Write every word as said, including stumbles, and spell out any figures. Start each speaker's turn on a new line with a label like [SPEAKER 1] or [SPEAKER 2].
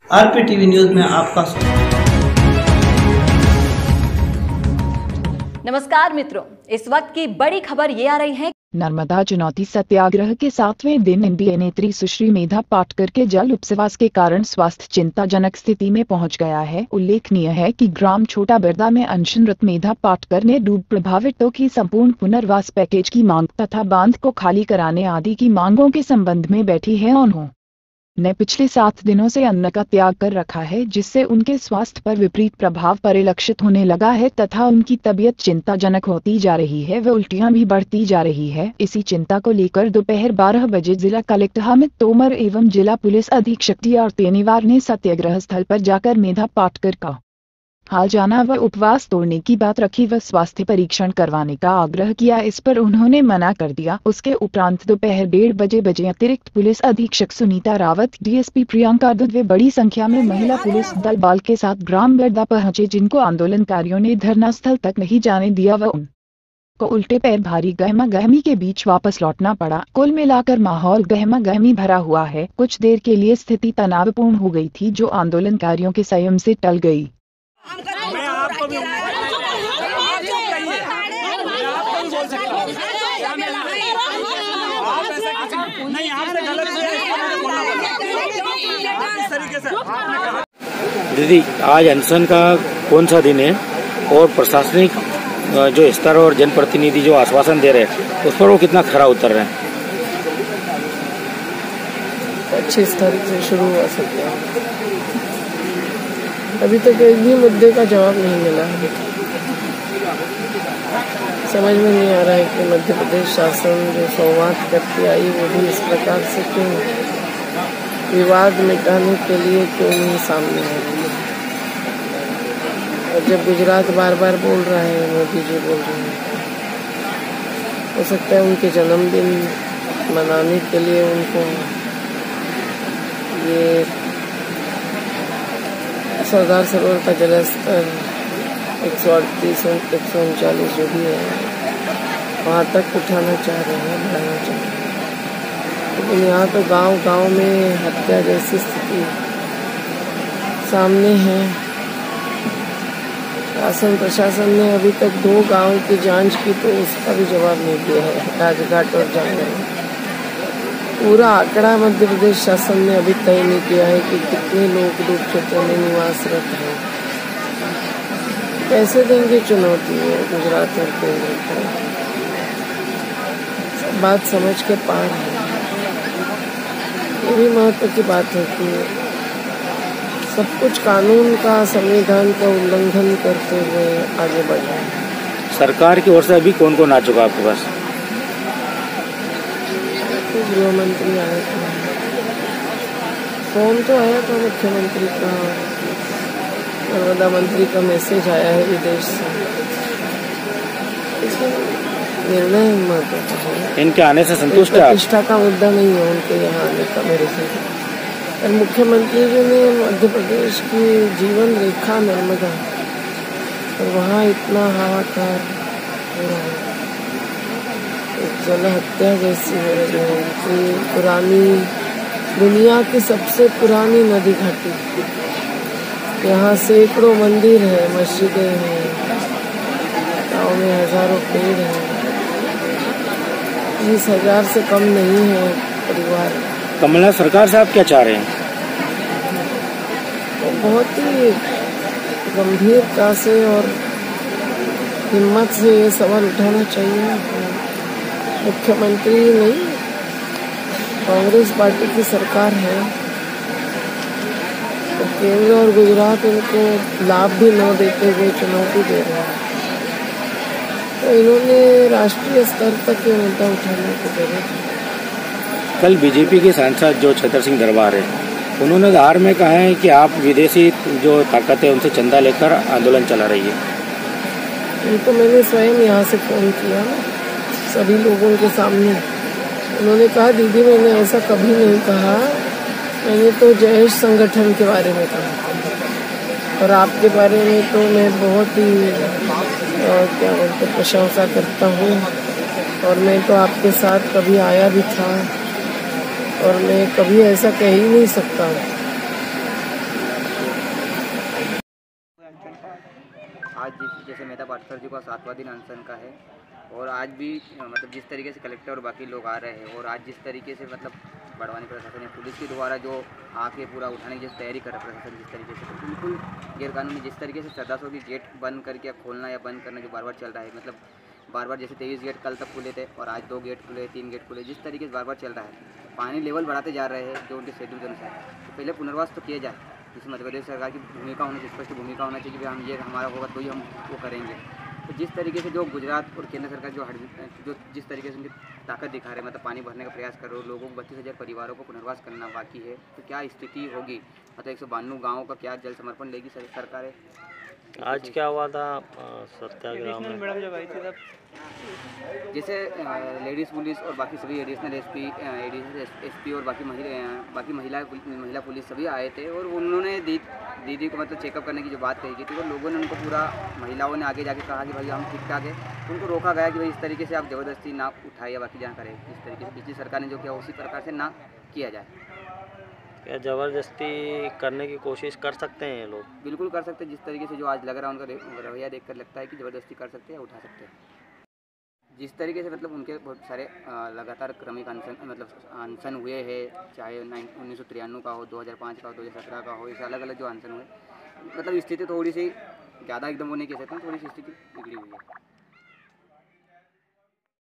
[SPEAKER 1] RP TV news में आपका स्वागत।
[SPEAKER 2] नमस्कार मित्रों, इस वक्त की बड़ी खबर ये आ रही है।
[SPEAKER 3] नर्मदा चुनौती सत्याग्रह के सातवें दिन एनडीए नेत्री सुश्री मेधा पाटकर के जल उपवास के कारण स्वास्थ्य चिंताजनक स्थिति में पहुंच गया है। उल्लेखनीय है कि ग्राम छोटा बरदा में अनशनरत मेधा पाटकर ने डूब प्रभावितों की संपूर्ण पुनर्वास पैकेज की मांग तथा बांध को खाली कराने आदि की मांगों के संबंध में बैठी है। उन्होंने ने पिछले सात दिनों से अन्न का त्याग कर रखा है, जिससे उनके स्वास्थ्य पर विपरीत प्रभाव परिलक्षित होने लगा है तथा उनकी तबीयत चिंताजनक होती जा रही है व उल्टियां भी बढ़ती जा रही है। इसी चिंता को लेकर दोपहर बारह बजे जिला कलेक्टर हामिद तोमर एवं जिला पुलिस अधीक्षक टी आर तेनीवार ने सत्याग्रह स्थल पर जाकर मेधा पाटकर का हाल जाना व उपवास तोड़ने की बात रखी व स्वास्थ्य परीक्षण करवाने का आग्रह किया। इस पर उन्होंने मना कर दिया। उसके उपरांत दोपहर डेढ़ बजे बजे अतिरिक्त पुलिस अधीक्षक सुनीता रावत, डीएसपी प्रियंका दुद व बड़ी संख्या में महिला पुलिस दल बाल के साथ ग्राम बरदा पहुंचे, जिनको आंदोलनकारियों ने धरना स्थल तक नहीं जाने दिया व उन को उल्टे पैर भारी गहमा गहमी के बीच वापस लौटना पड़ा। कुल मिलाकर माहौल गहमा गहमी भरा हुआ है। कुछ देर के लिए स्थिति तनावपूर्ण हो गई थी, जो आंदोलनकारियों के संयम से टल गई।
[SPEAKER 4] मैं आपको भी नहीं, आपने गलत इस तरीके से।
[SPEAKER 5] दीदी, आज अनशन का कौन सा दिन है और प्रशासनिक जो स्तर और जनप्रतिनिधि जो आश्वासन दे रहे हैं उस पर वो कितना खरा उतर रहे हैं?
[SPEAKER 6] पच्चीस तारीख से शुरू हो सकता है। अभी तक एक भी मुद्दे का जवाब नहीं मिला है। समझ में नहीं आ रहा है कि मध्य प्रदेश शासन जो संवाद करती आई वो भी इस प्रकार से क्यों विवाद मिटाने के लिए क्यों नहीं सामने आ रही है। और जब गुजरात बार बार बोल रहा है, मोदी जी बोल रहे हैं, हो सकता है उनके जन्मदिन मनाने के लिए उनको ये सरदार सरोवर का जलस्तर एक सौ अड़तीस एक सौ उनचालीस जो भी है वहाँ तक उठाना चाह रहे हैं, बढ़ाना चाह रहे हैं। लेकिन यहाँ तो गांव गांव में हत्या जैसी स्थिति सामने है। शासन प्रशासन ने अभी तक दो गांव की जांच की तो उसका भी जवाब नहीं दिया है, राजघाट और जांगल। पूरा आंकड़ा मध्य प्रदेश शासन ने अभी तय नहीं किया है कि कितने लोग डूब क्षेत्र में निवासरत हैं। कैसे देंगे चुनौती है गुजरात और केंद्र को? सब बात समझ के पार है। ये भी महत्व की बात है कि सब कुछ कानून का, संविधान का उल्लंघन करते हुए आगे बढ़ रहा है।
[SPEAKER 5] सरकार की ओर से अभी कौन कौन आ चुका आपके पास?
[SPEAKER 6] गृह मंत्री आए थे, फोन तो आया था मुख्यमंत्री का, नर्मदा मंत्री का मैसेज आया है विदेश से। इसमें निर्णय महत्वपूर्ण है।
[SPEAKER 5] इनके आने से संतुष्ट है?
[SPEAKER 6] प्रतिष्ठा का मुद्दा नहीं है उनके यहाँ आने का मेरे से। और मुख्यमंत्री जी ने मध्य प्रदेश की जीवन रेखा नर्मदा, और वहाँ इतना हाहाकार हो रहा है, जल हत्या जैसी हो रही है कि पुरानी दुनिया की सबसे पुरानी नदी घाटी, यहाँ सैकड़ों मंदिर है, मस्जिदें हैं, गाँव में हजारों पेड़ हैं, बीस हजार से कम नहीं है परिवार।
[SPEAKER 5] कमलनाथ सरकार से आप क्या चाह रहे हैं?
[SPEAKER 6] तो बहुत ही गंभीरता से और हिम्मत से ये सवाल उठाना चाहिए। मुख्यमंत्री नहीं, कांग्रेस पार्टी की सरकार है, तो केंद्र और गुजरात इनको लाभ भी न देते हुए चुनौती दे रहे हैं, तो इन्होंने राष्ट्रीय स्तर तक ये मुद्दा उठाने की जरूरत है।
[SPEAKER 5] कल बीजेपी के सांसद जो छतर सिंह दरबार है, उन्होंने हार में कहा है कि आप विदेशी जो ताकत है उनसे चंदा लेकर आंदोलन चला रही है।
[SPEAKER 6] उनको मैंने स्वयं यहाँ से फोन किया सभी लोगों के सामने। उन्होंने कहा, दीदी मैंने ऐसा कभी नहीं कहा, मैंने तो जयेश संगठन के बारे में कहा, और आपके बारे में तो मैं बहुत ही क्या बोलते प्रशंसा करता हूँ, और मैं तो आपके साथ कभी आया भी था, और मैं कभी ऐसा कह ही नहीं सकता
[SPEAKER 7] जैसे मेहता पाटकर जी का सातवां दिन अनशन का है और आज भी मतलब जिस तरीके से कलेक्टर और बाकी लोग आ रहे हैं और आज जिस तरीके से मतलब बड़वानी प्रशासन या पुलिस के द्वारा जो आके पूरा उठाने की जो तैयारी कर रहा है प्रशासन जिस तरीके से, तो बिल्कुल गैरकानूनी जिस तरीके से श्रद्धा सौ की गेट बंद करके खोलना या बंद करना जो बार बार चल रहा है, मतलब बार बार जैसे तेईस गेट कल तक खुले थे और आज दो गेट खुले, तीन गेट खुले, जिस तरीके से बार बार चल रहा है, पानी लेवल बढ़ाते जा रहे हैं जो उनके शेड्यूल के अनुसार, तो पहले पुनर्वास तो किया जाए। जिसमें मध्य प्रदेश सरकार की भूमिका होनी चाहिए, स्पष्ट भूमिका होना चाहिए कि हम ये हमारा होगा तो ही हम वो करेंगे। तो जिस तरीके से जो गुजरात और केंद्र सरकार जो हट जो जिस तरीके से उनकी ताकत दिखा रहे हैं, मतलब पानी भरने का प्रयास कर रहे हो, लोगों को बत्तीस हज़ार परिवारों को पुनर्वास करना बाकी है, तो क्या स्थिति होगी, मतलब एक सौ बानवे गाँवों का क्या जल समर्पण लेगी सरकार?
[SPEAKER 8] आज क्या हुआ था सत्याग्रह में?
[SPEAKER 7] जैसे लेडीज़ पुलिस और बाकी सभी एडिशनल एसपी एसपी और बाकी महिला बाकी महिला महिला पुलिस सभी आए थे और उन्होंने दी, दीदी को मतलब चेकअप करने की जो बात कही गई थी, तो लोगों ने उनको पूरा, महिलाओं ने आगे जाके कहा कि भाई हम ठीक ठाक है, तो उनको रोका गया कि भाई इस तरीके से आप ज़बरदस्ती ना उठाए या बाकी जहाँ करें, इस तरीके से पिछली सरकार ने जो किया उसी प्रकार से ना किया जाए।
[SPEAKER 8] क्या ज़बरदस्ती करने की कोशिश कर सकते हैं ये लोग?
[SPEAKER 7] बिल्कुल कर सकते हैं, जिस तरीके से जो आज लग रहा है उनका रवैया देखकर लगता है कि ज़बरदस्ती कर सकते हैं या उठा सकते हैं। जिस तरीके से मतलब उनके बहुत सारे लगातार क्रमिक अनशन मतलब अनशन हुए हैं, चाहे उन्नीस सौ तिरानवे का हो, दो हज़ार पाँच का हो, दो हज़ार सत्रह का हो, इसे अलग अलग जो अनशन हुए, मतलब स्थिति थोड़ी सी ज़्यादा एकदम वो नहीं कह सकते, थोड़ी सी स्थिति बिगड़ी हुई है।